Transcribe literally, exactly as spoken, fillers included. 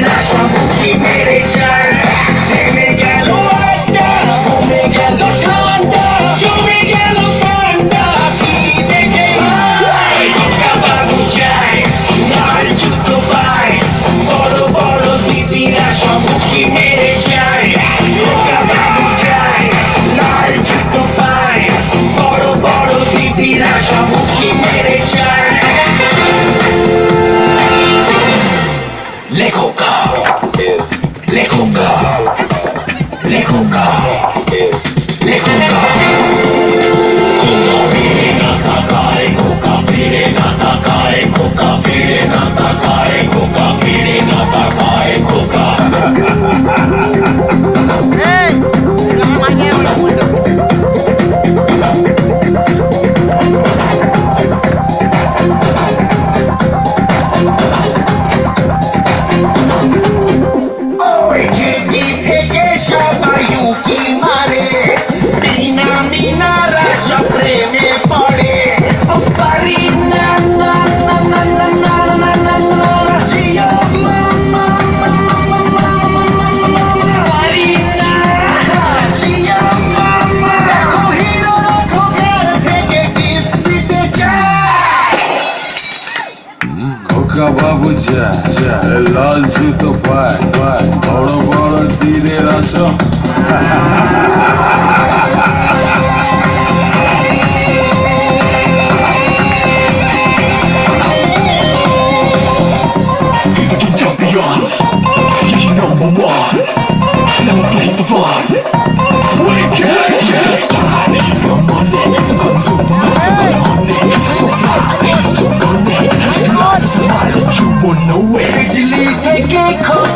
শামুকি মেরে যায় থেমে গেল আড্ডা কমে গেল ঠান্ডা জমে গেল ঠান্ডা কি দেখে ভাই খোকা বাবু যায় লাল জুতো পায় বড় বড় দিদিরা শামুকি মেরে যায় খোকা বাবু যায় লাল জুতো পায় বড় বড় দিদিরা শামুকি মেরে যায় লেখোকা লেখোকা লেখোকা লেখোকা খোকা ফিরে না তাকায় খোকা ফিরে না তাকায় খোকা ফিরে না তাকায় খোকা ফিরে না তাকায় বাবু যায় লাল জুতো পায় পায় বড় বড় তীরের আসো He's the champion, he's number one. Never play the fun. We can't get started. He's the money, he's the Superman, he's the honey, he's so fly, he's so gunny. You wanna way. बिजली থেকে